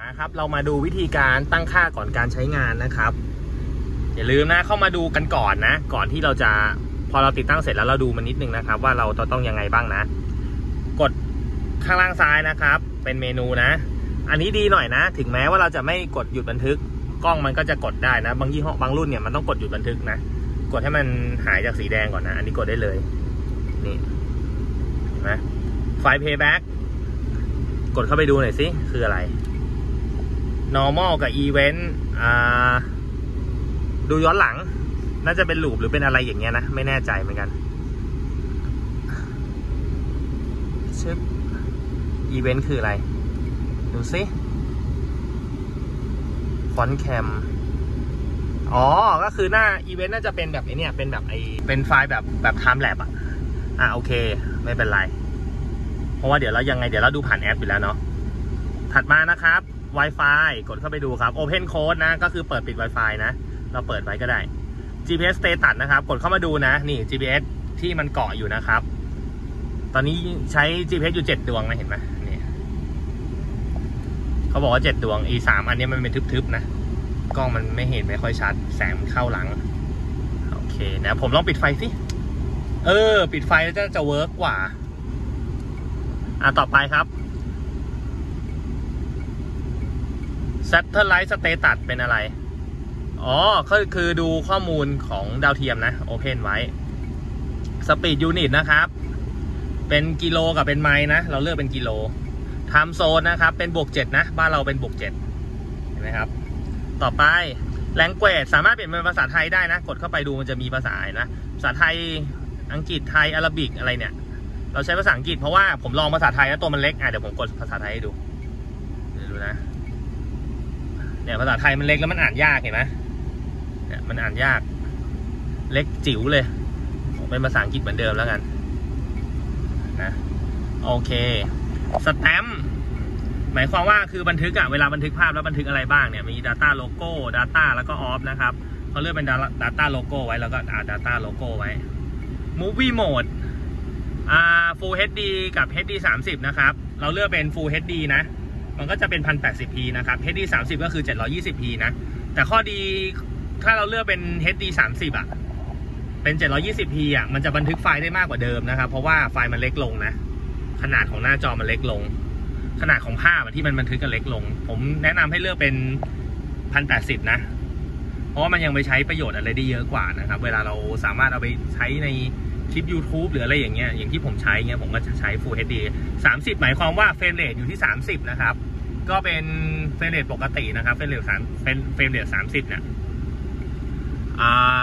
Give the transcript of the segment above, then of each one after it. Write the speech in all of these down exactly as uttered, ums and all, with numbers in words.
ครับเรามาดูวิธีการตั้งค่าก่อนการใช้งานนะครับอย่าลืมนะเข้ามาดูกันก่อนนะก่อนที่เราจะพอเราติดตั้งเสร็จแล้วเราดูมันนิดนึงนะครับว่าเราต้องยังไงบ้างนะกดข้างล่างซ้ายนะครับเป็นเมนูนะอันนี้ดีหน่อยนะถึงแม้ว่าเราจะไม่กดหยุดบันทึกกล้องมันก็จะกดได้นะบางยี่ห้อบางรุ่นเนี่ยมันต้องกดหยุดบันทึกนะกดให้มันหายจากสีแดงก่อนนะอันนี้กดได้เลยนี่นะไฟล์ playback กดเข้าไปดูหน่อยสิคืออะไร normal กับ event อ่าดูย้อนหลังน่าจะเป็นลูปหรือเป็นอะไรอย่างเงี้ยนะไม่แน่ใจเหมือนกันชึบ event คืออะไรดูสิฟอนต์แคมอ๋อก็คือหน้า event น่าจะเป็นแบบไอ้นี่เป็นแบบไอ้เป็นไฟล์แบบแบบ time lapse อ่ะอ่ะโอเคไม่เป็นไรเพราะว่าเดี๋ยวเรายังไงเดี๋ยวเราดูผ่านแอปอยู่แล้วเนาะถัดมานะครับ Wi-Fi กดเข้าไปดูครับ Open Code นะก็คือเปิดปิด Wi-Fi นะเราเปิดไว้ก็ได้ จี พี เอส Status นะครับกดเข้ามาดูนะนี่ จี พี เอส ที่มันเกาะอยู่นะครับตอนนี้ใช้ จี พี เอส อยู่เจ็ดดวงนะเห็นไหมนี่เขาบอกว่าเจ็ดดวงอีสามอันนี้มันเป็นทึบๆนะกล้องมันไม่เห็นไม่ค่อยชัดแสงเข้าหลังโอเคนะผมลองปิดไฟสิเออปิดไฟแล้วจะจะเวิร์กกว่าอ่ะต่อไปครับ Satellite Status เป็นอะไรอ๋อก็คือดูข้อมูลของดาวเทียมนะ Open ไว้ Speed Unit นะครับเป็นกิโลกับเป็นไมล์นะเราเลือกเป็นกิโล Time Zone นะครับเป็นบวกเจ็ดนะบ้านเราเป็นบวกเจ็ดเห็นไหมครับต่อไป Language สามารถเปลี่ยนเป็นภาษาไทยได้นะกดเข้าไปดูมันจะมีภาษานะภาษาไทยอังกฤษไทยอาหรับิกอะไรเนี่ยเราใช้ภาษาอังกฤษเพราะว่าผมลองภาษาไทยแล้วตัวมันเล็กอ่ะเดี๋ยวผมกดภาษาไทยให้ดูเดี๋ยวดูนะเนี่ยภาษาไทยมันเล็กแล้วมันอ่านยากเห็นไหมเนี่ยมันอ่านยากเล็กจิ๋วเลยผมเป็นภาษาอังกฤษเหมือนเดิมแล้วกันนะโอเคสแตมป์หมายความว่าคือบันทึกอะเวลาบันทึกภาพแล้วบันทึกอะไรบ้างเนี่ยมี Data Logo Data แล้วก็ Off นะครับเขาเลือกเป็น Data Logo ไว้แล้วก็อ่า Data Logo ไว้ Movie Mode อ่า Full เอช ดี กับ เอช ดี สามสิบนะครับเราเลือกเป็น Full เอช ดี นะมันก็จะเป็น หนึ่งพันแปดสิบพี นะครับ เอช ดี สามสิบก็คือ เจ็ดร้อยยี่สิบพี นะแต่ข้อดีถ้าเราเลือกเป็น เอช ดี สามสิบอ่ะเป็น เจ็ดร้อยยี่สิบพี อ่ะมันจะบันทึกไฟล์ได้มากกว่าเดิมนะครับเพราะว่าไฟล์มันเล็กลงนะขนาดของหน้าจอมันเล็กลงขนาดของภาพที่มันบันทึกกันเล็กลงผมแนะนำให้เลือกเป็น หนึ่งพันแปดสิบ นะเพราะว่ามันยังไปใช้ประโยชน์อะไรได้เยอะกว่านะครับเวลาเราสามารถเอาไปใช้ในคลิป YouTube หรืออะไรอย่างเงี้ยอย่างที่ผมใช้เงี้ยผมก็จะใช้ Full เอช ดี สามสิบหมายความว่าเฟรมเรทอยู่ที่สามสิบนะครับก็เป็นเฟรมเรทปกตินะครับเฟรมเรทสามเป็นเฟรมเรทสามสิบเนี่ยอ่า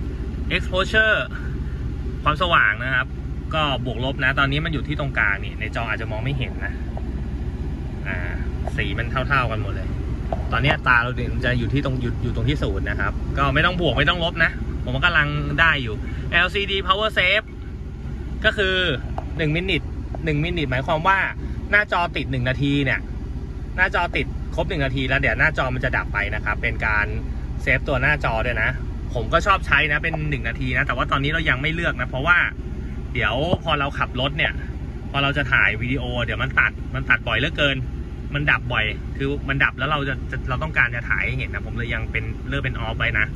exposure ความสว่างนะครับก็บวกลบนะตอนนี้มันอยู่ที่ตรงกลางนี่ในจออาจจะมองไม่เห็นนะอ่าสีมันเท่าๆกันหมดเลยตอนนี้ตาเราจะอยู่ที่ตรงอยู่อยู่ตรงที่ศูนย์นะครับก็ไม่ต้องบวกไม่ต้องลบนะผมกำลังได้อยู่ แอล ซี ดี Power Save ก็คือหนึ่งมินิทหนึ่งมินิทหมายความว่าหน้าจอติดหนึ่งนาทีเนี่ยหน้าจอติดครบหนึ่งนาทีแล้วเดี๋ยวหน้าจอมันจะดับไปนะครับเป็นการเซฟตัวหน้าจอด้วยนะผมก็ชอบใช้นะเป็นหนึ่งนาทีนะแต่ว่าตอนนี้เรายังไม่เลือกนะเพราะว่าเดี๋ยวพอเราขับรถเนี่ยพอเราจะถ่ายวิดีโอเดี๋ยวมันตัดมันตัดบ่อยเหลือเกินมันดับบ่อยคือมันดับแล้วเราจะเราต้องการจะถ่ายให้เห็นนะผมเลยยังเป็นเลือกเป็นออฟไว้นะ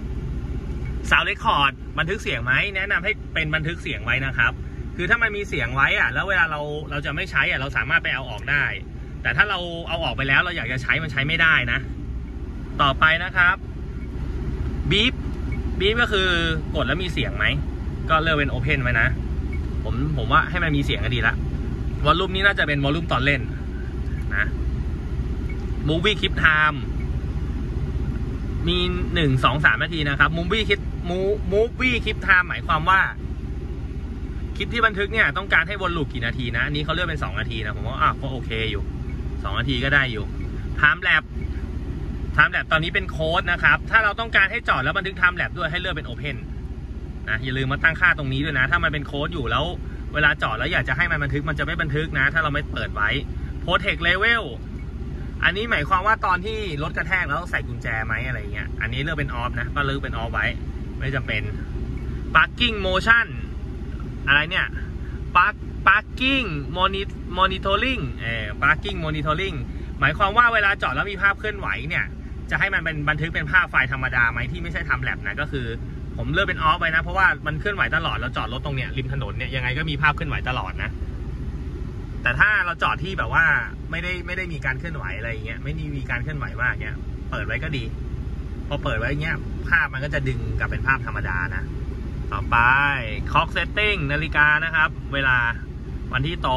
Sound Record บันทึกเสียงไหมแนะนำให้เป็นบันทึกเสียงไว้นะครับคือถ้ามันมีเสียงไว้อะแล้วเวลาเราเราจะไม่ใช้อะเราสามารถไปเอาออกได้แต่ถ้าเราเอาออกไปแล้วเราอยากจะใช้มันใช้ไม่ได้นะต่อไปนะครับบีบบีบก็คือกดแล้วมีเสียงไหมก็เลือกเป็น Open ไว้นะผมผมว่าให้มันมีเสียงก็ดีละวอลลุ่มนี้น่าจะเป็นวอลลุ่มตอนเล่นนะ Movie Clip Time มีหนึ่ง สอง สามนาทีนะครับ Movie Clip Movie Clip Time หมายความว่าคลิปที่บันทึกเนี่ยต้องการให้วนลูปกี่นาทีนะอันนี้เขาเลือกเป็นสองนาทีนะผมว่าอ่ะก็โอเคอยู่สองนาทีก็ได้อยู่ Time Lapse Time Lapse ตอนนี้เป็นโค้ดนะครับถ้าเราต้องการให้จอดแล้วบันทึก Time Lapse ด้วยให้เลือกเป็น Open นะอย่าลืมมาตั้งค่าตรงนี้ด้วยนะถ้ามันเป็นโค้ดอยู่แล้วเวลาจอดแล้วอยากจะให้มันบันทึกมันจะไม่บันทึกนะถ้าเราไม่เปิดไว้ Protect Level อันนี้หมายความว่าตอนที่รถกระแทกแล้วใส่กุญแจไหมอะไรเงี้ยอันนี้เลือกเป็น Off นะก็เลือกเป็น Off ไว้ไม่จำเป็น Parking Motion อะไรเนี่ย Park Parking Monitoring เอ่อ Parking Monitoring หมายความว่าเวลาจอดแล้วมีภาพเคลื่อนไหวเนี่ยจะให้มันเป็นบันทึกเป็นภาพไฟล์ธรรมดาไหมที่ไม่ใช่ทำแลบนะก็คือผมเลือกเป็นออฟไปนะเพราะว่ามันเคลื่อนไหวตลอดเราจอดรถตรงเนี้ยริมถนนเนี่ยยังไงก็มีภาพเคลื่อนไหวตลอดนะแต่ถ้าเราจอดที่แบบว่าไม่ได้ไม่ได้มีการเคลื่อนไหวอะไรอย่างเงี้ยไม่ได้มีการเคลื่อนไหวมากเงี้ยเปิดไว้ก็ดีพอเปิดไว้เงี้ยภาพมันก็จะดึงกลับเป็นภาพธรรมดานะต่อไป Clock Setting นาฬิกานะครับเวลาวันที่ตรง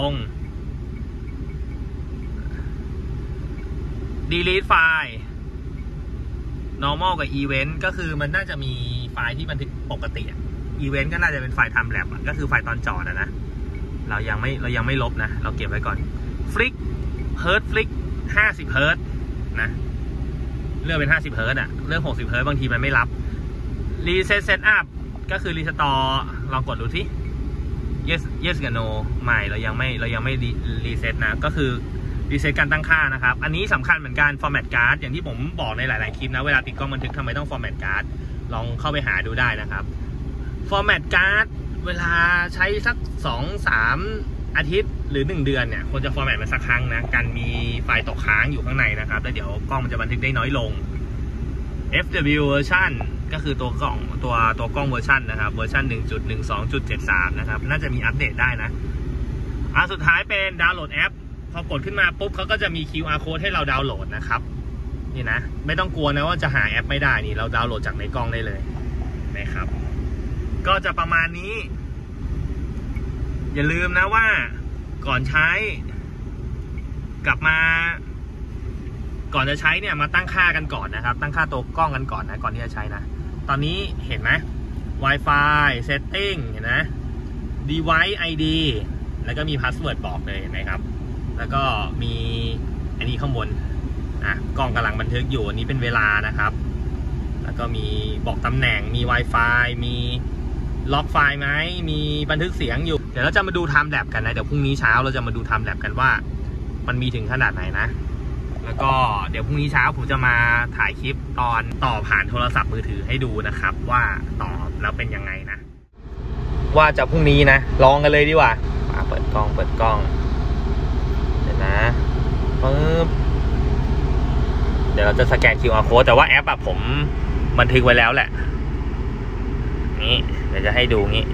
Delete ไฟล์ Normal กับ Event ก็คือมันน่าจะมีไฟล์ที่บันทึกปกติ Event ก็น่าจะเป็นไฟล์ Time Lapse ก็คือไฟล์ตอนจอดนะเรายังไม่เรายังไม่ลบนะเราเก็บไว้ก่อน Flick Hertz Flick ห้าสิบ เฮิร์ตซ์นะเลือกเป็นห้าสิบเฮิร์ตซ์อะเลือกหกสิบเฮิร์ตซ์บางทีมันไม่รับ Reset Setup ก็คือ Restore ลองกดดูที่ yes yes กับ no ไม่เรายังไม่เรายังไม่ reset นะก็คือ reset การตั้งค่านะครับอันนี้สำคัญเหมือนกัน format card อย่างที่ผมบอกในหลายๆคลิปนะเวลาติดกล้องบันทึกทำไมต้อง format card ลองเข้าไปหาดูได้นะครับ format card เวลาใช้สัก สองถึงสาม อาทิตย์หรือหนึ่งเดือนเนี่ยควรจะ format มันสักครั้งนะการมีไฟล์ตกค้างอยู่ข้างในนะครับแล้วเดี๋ยวกล้องมันจะบันทึกได้น้อยลง เอฟ ดับเบิลยู version ก็คือตัวกล้องตัวตัวกล้องเวอร์ชันนะครับเวอร์ชัน หนึ่งจุดหนึ่งสองจุดเจ็ดสาม นะครับน่าจะมีอัปเดตได้นะอันสุดท้ายเป็นดาวน์โหลดแอปพอกดขึ้นมาปุ๊บเขาก็จะมี คิว อาร์ code ให้เราดาวน์โหลดนะครับนี่นะไม่ต้องกลัวนะว่าจะหาแอปไม่ได้นี่เราดาวน์โหลดจากในกล้องได้เลยนะครับก็จะประมาณนี้อย่าลืมนะว่าก่อนใช้กลับมาก่อนจะใช้เนี่ยมาตั้งค่ากันก่อนนะครับตั้งค่าตัวกล้องกันก่อนนะก่อนที่จะใช้นะตอนนี้เห็นไหม Wi-Fi Setting เห็นนะ Device ไอ ดี แล้วก็มี Password บอกเลยเห็นไหมครับแล้วก็มีอันนี้ข้างบนอ่ะกล้องกำลังบันทึกอยู่อันนี้เป็นเวลานะครับแล้วก็มีบอกตำแหน่งมี Wi-Fi มีล็อกไฟล์ไหมมีบันทึกเสียงอยู่เดี๋ยวเราจะมาดู Time Lapse กันนะเดี๋ยวพรุ่งนี้เช้าเราจะมาดู Time Lapse กันว่ามันมีถึงขนาดไหนนะแล้วก็เดี๋ยวพรุ่งนี้เช้าผมจะมาถ่ายคลิปตอนต่อผ่านโทรศัพท์มือถือให้ดูนะครับว่าต่อแล้วเป็นยังไงนะว่าจะพรุ่งนี้นะลองกันเลยดีกว่ามาเปิดกล้องเปิดกล้องเดี๋ยวนะปึ๊บเดี๋ยวเราจะสแกน คิว อาร์ code แต่ว่าแอปอะผมบันทึกไว้แล้วแหละนี่เดี๋ยวจะให้ดูงี้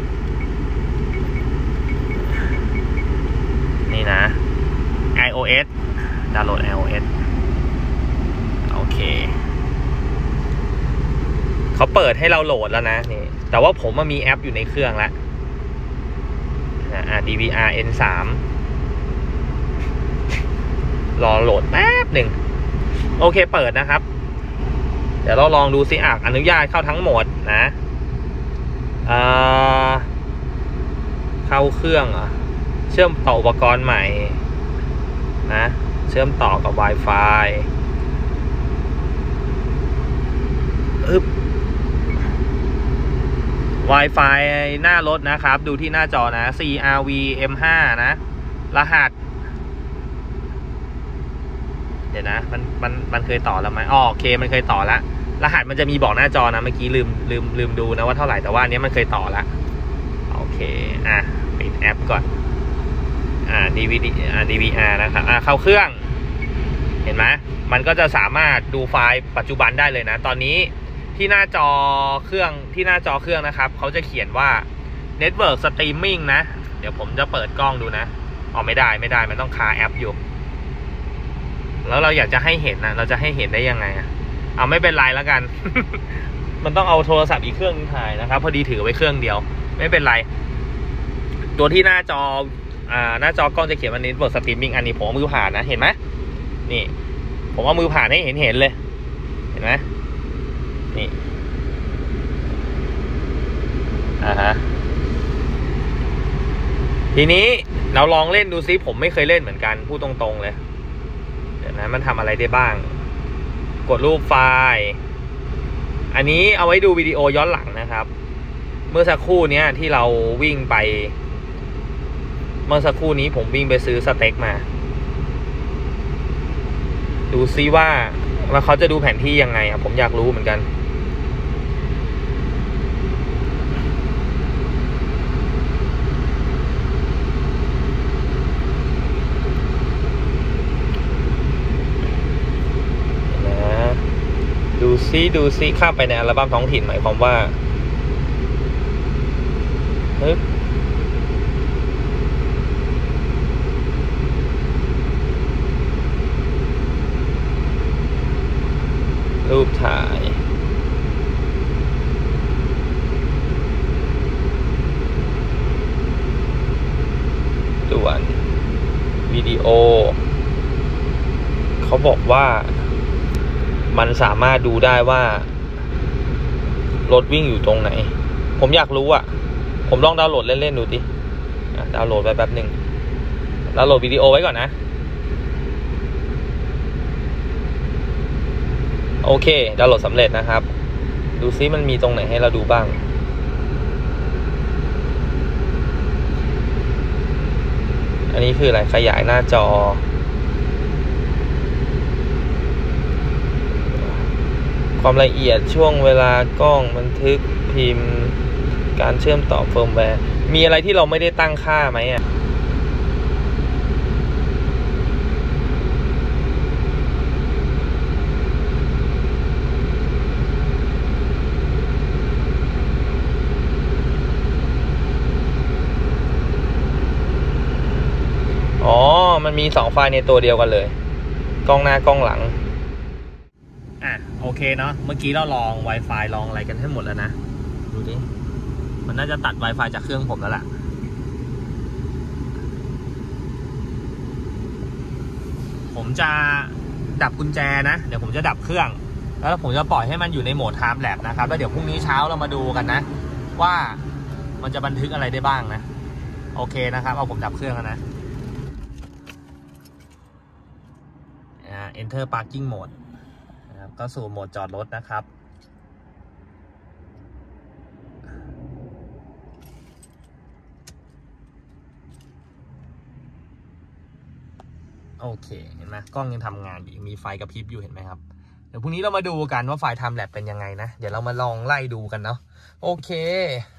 นี่นะ ไอ โอ เอส ดาวน์โหลด ไอ โอ เอส โอเคเขาเปิดให้เราโหลดแล้วนะนี่แต่ว่าผมมันมีแอปอยู่ในเครื่องแล้วนะ ดี วี อาร์ เอ็น สาม รอโหลดแป๊บหนึ่งโอเคเปิดนะครับเดี๋ยวเราลองดูสิอ่ะอนุญาตเข้าทั้งหมดนะเข้าเครื่องอ่ะเชื่อมต่ออุปกรณ์ใหม่นะเชื่อมต่อกับ Wi-Fi อึ๊บ Wi-Fi หน้ารถนะครับดูที่หน้าจอนะ ซี อาร์ วี เอ็ม ห้า นะรหัสเดี๋ยวนะมันมันมันเคยต่อแล้วไหมอ๋อโอเคมันเคยต่อแล้วรหัสมันจะมีบอกหน้าจอนะเมื่อกี้ลืมลืมลืมดูนะว่าเท่าไหร่แต่ว่าอันนี้มันเคยต่อแล้วโอเคอ่ะปิดแอปก่อนอ่า ดี วี ดี อ่า ดี วี อาร์ นะครับอ่าเข้าเครื่องเห็นไหมมันก็จะสามารถดูไฟล์ปัจจุบันได้เลยนะตอนนี้ที่หน้าจอเครื่องที่หน้าจอเครื่องนะครับเขาจะเขียนว่า Network Streaming นะเดี๋ยวผมจะเปิดกล้องดูนะอ๋อไม่ได้ไม่ได้มันต้องคาแอปอยู่แล้วเราอยากจะให้เห็นนะเราจะให้เห็นได้ยังไงอ่ะเอาไม่เป็นไรแล้วกัน มันต้องเอาโทรศัพท์อีกเครื่องถ่ายนะครับพอดีถือไว้เครื่องเดียวไม่เป็นไรตัวที่หน้าจออ่าหน้าจอกล้องจะเขียนว่า Network Streaming อันนี้ผมเอามือผ่านนะเห็นไหมนี่ผมเอามือผ่านให้เห็นเห็นเลยเห็นไหมนี่อ่าฮะทีนี้เราลองเล่นดูซิผมไม่เคยเล่นเหมือนกันพูดตรงๆเลยเดี๋ยวนะมันทำอะไรได้บ้างกดรูปไฟล์อันนี้เอาไว้ดูวิดีโอย้อนหลังนะครับเมื่อสักครู่นี้ที่เราวิ่งไปเมื่อสักครู่นี้ผมวิ่งไปซื้อสเต็กมาดูซิว่าว่าเขาจะดูแผนที่ยังไงอ่ะผมอยากรู้เหมือนกันซิดูซิข้ามไปในอัลบั้มท้องถิ่นหมายความว่าเฮ้ยรูปถ่ายด่วนวิดีโอเขาบอกว่ามันสามารถดูได้ว่ารถวิ่งอยู่ตรงไหนผมอยากรู้อ่ะผมลองดาวน์โหลดเล่นๆดูดิดาวน์โหลดไปแป๊บหนึ่งดาวน์โหลดวิดีโอไว้ก่อนนะโอเคดาวน์โหลดสำเร็จนะครับดูซิมันมีตรงไหนให้เราดูบ้างอันนี้คืออะไรขยายหน้าจอความละเอียดช่วงเวลากล้องบันทึกพิมพ์การเชื่อมต่อเฟิร์มแวร์มีอะไรที่เราไม่ได้ตั้งค่าไหมอ่ะอ๋อมันมีสองไฟล์ในตัวเดียวกันเลยกล้องหน้ากล้องหลังอ่ะโอเคเนาะเมื่อกี้เราลอง Wi-Fi ลองอะไรกันให้หมดแล้วนะดูดิมันน่าจะตัด Wi-Fi จากเครื่องผมแล้วล่ะผมจะดับกุญแจนะเดี๋ยวผมจะดับเครื่องแล้วผมจะปล่อยให้มันอยู่ในโหมด Time Lapse นะครับแล้วเดี๋ยวพรุ่งนี้เช้าเรามาดูกันนะว่ามันจะบันทึกอะไรได้บ้างนะโอเคนะครับเอาผมดับเครื่องแล้วนะEnter Parking Mode นะครับก็สู่โหมดจอดรถนะครับโอเคเห็นไหมกล้องยังทำงานอยู่มีไฟกระพริบอยู่เห็นไหมครับเดี๋ยวพรุ่งนี้เรามาดูกันว่าไฟล์ Time Lapse เป็นยังไงนะเดี๋ยวเรามาลองไล่ดูกันเนาะโอเค